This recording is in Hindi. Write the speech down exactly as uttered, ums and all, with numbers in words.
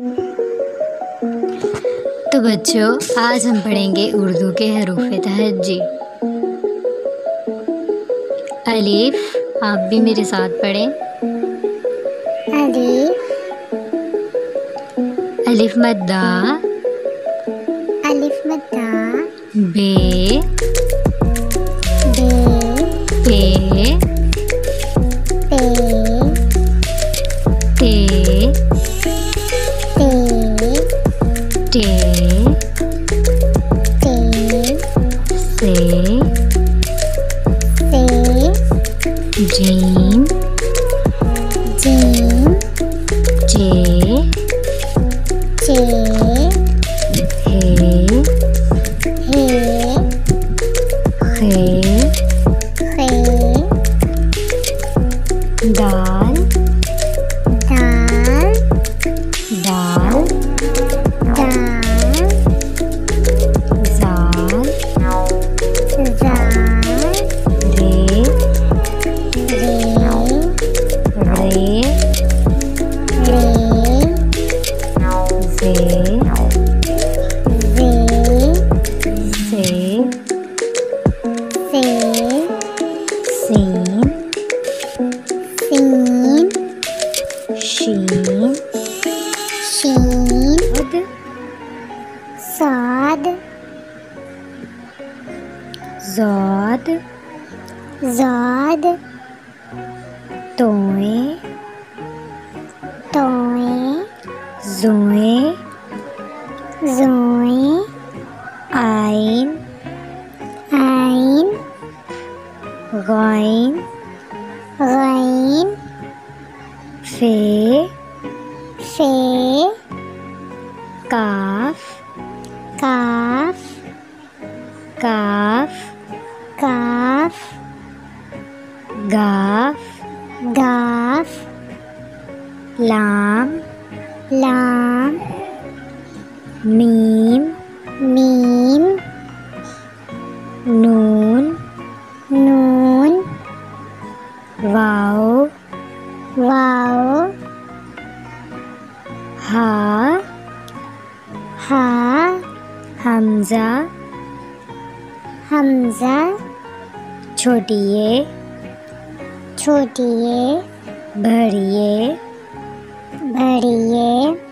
तो बच्चों, आज हम पढ़ेंगे उर्दू के हरूफ़े तहज्जी। अलिफ, आप भी मेरे साथ पढ़ें। अलिफ, अलिफ मद्दा, अलिफ मद्दा, बे, बे, पे, पे, ते, ते, टे, ते, से, से, जीम, जीम, जे, जे, हे, हे, खे, खे, दाल, दाल, दाल, दाल, जाल, जाल, रे, रे, रे, रे, जे, जे, से, से, सीन, सीन, शीन, शीन, उद, साद, ज़ाद, ज़ाद, तोए, तोए, ज़ोए, ज़ोए, आइन, आइन, गाइन, गैन, फे, फे, काफ, काफ, काफ, काफ, गाफ, गाफ, लाम, लाम, मीम, मीम, नून, नून, वाव, वाव, हा, हा, हमजा, हमजा, छोटी ये, छोटी ये, बड़ी ये, बड़ी ये,